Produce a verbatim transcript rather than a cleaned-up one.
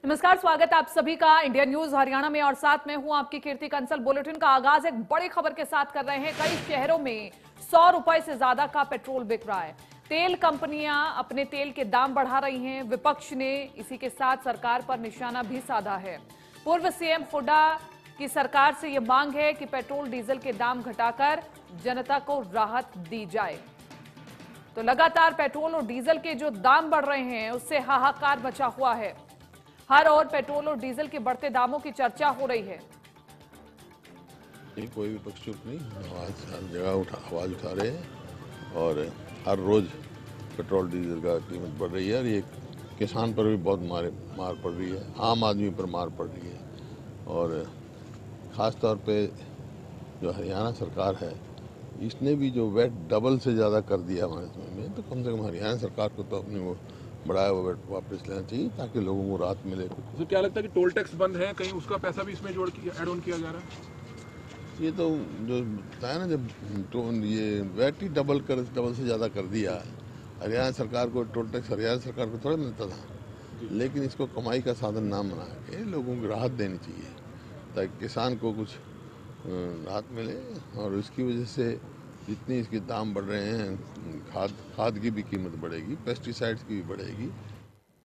नमस्कार, स्वागत है आप सभी का इंडिया न्यूज हरियाणा में और साथ में हूं आपकी कीर्ति कंसल। बुलेटिन का आगाज एक बड़ी खबर के साथ कर रहे हैं। कई शहरों में सौ रुपए से ज्यादा का पेट्रोल बिक रहा है। तेल कंपनियां अपने तेल के दाम बढ़ा रही हैं। विपक्ष ने इसी के साथ सरकार पर निशाना भी साधा है। पूर्व सीएम हुड्डा की सरकार से यह मांग है कि पेट्रोल डीजल के दाम घटाकर जनता को राहत दी जाए। तो लगातार पेट्रोल और डीजल के जो दाम बढ़ रहे हैं उससे हाहाकार मचा हुआ है। हर और पेट्रोल और डीजल के बढ़ते दामों की चर्चा हो रही है। नहीं, कोई विपक्ष चुप नहीं, आवाज हर जगह उठा आवाज उठा रहे हैं और हर रोज पेट्रोल डीजल का कीमत बढ़ रही है और ये किसान पर भी बहुत मार मार पड़ रही है, आम आदमी पर मार पड़ रही है। और ख़ास तौर पे जो हरियाणा सरकार है इसने भी जो वैट डबल से ज़्यादा कर दिया हमारे समय में, तो कम से कम हरियाणा सरकार को तो अपनी वो बढ़ाया हुआ वैट वापस लेना चाहिए ताकि लोगों को राहत मिले। तो क्या लगता है कि टोल टैक्स बंद है, कहीं उसका पैसा भी इसमें जोड़ किया ऐड ऑन किया जा रहा है? ये तो जो बताया ना, जब तो ये वैट ही डबल कर डबल से ज़्यादा कर दिया। हरियाणा सरकार को टोल टैक्स हरियाणा सरकार को थोड़ा मिलता था, लेकिन इसको कमाई का साधन ना बना के लोगों को राहत देनी चाहिए ताकि किसान को कुछ राहत मिले। और उसकी वजह से जितनी इसके दाम बढ़ रहे हैं, खाद खाद की भी कीमत बढ़ेगी, पेस्टिसाइड्स की भी बढ़ेगी।